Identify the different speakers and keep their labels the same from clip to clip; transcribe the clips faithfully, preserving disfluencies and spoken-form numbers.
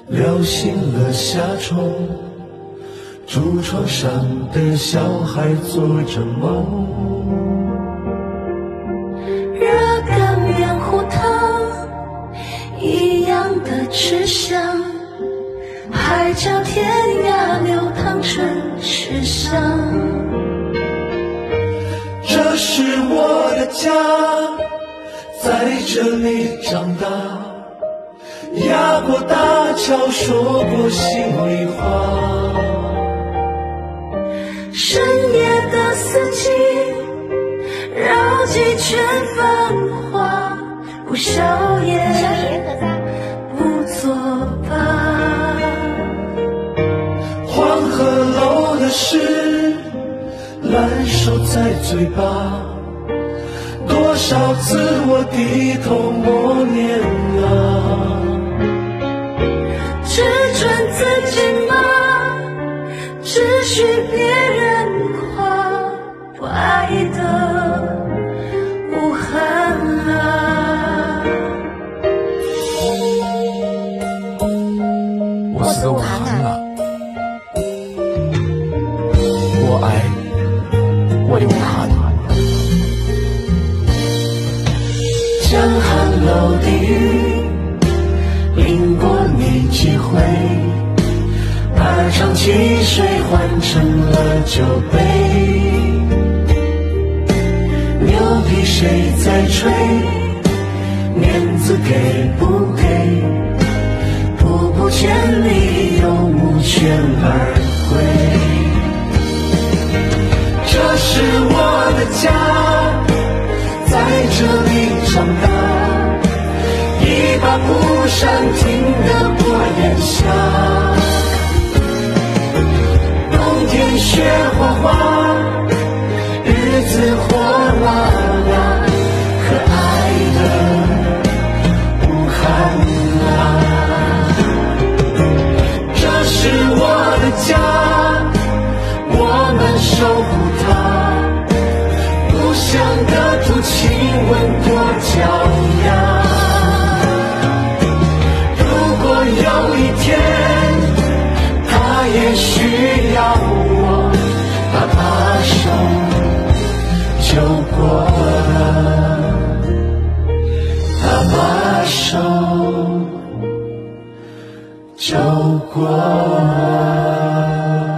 Speaker 1: 撩醒了夏虫，竹床上的小孩做着梦。
Speaker 2: 热干面糊汤一样的吃香，海角天涯流淌成诗香。
Speaker 1: 这是我的家，在这里长大，压过大桥，说过心里话。
Speaker 2: 深夜的四季，绕几圈繁华，不宵夜，不作罢。
Speaker 1: 黄鹤楼的诗，烂熟在嘴巴，多少次我低头默念啊。
Speaker 2: 只准自己骂，只许别人夸，不爱的无憾啊。
Speaker 3: 我是个武汉啊，我爱我的武汉。
Speaker 1: 江汉楼地狱，淋过你几回，二场汽水换成了酒杯。牛皮谁在吹？面子给不给？步步千里又无权而归。这是我的家，在这里长大，一把蒲扇听得过炎夏。冬天雪花花，日子火辣辣，可爱的武汉啊。这是我的家，我们守护它，故乡的土亲吻多骄阳。如果有一天他也需要我，他把手就过了，他把手就过了。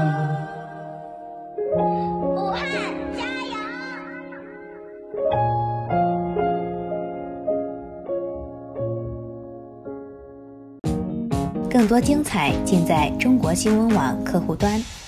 Speaker 2: 武汉加油！
Speaker 4: 更多精彩尽在中国新闻网客户端。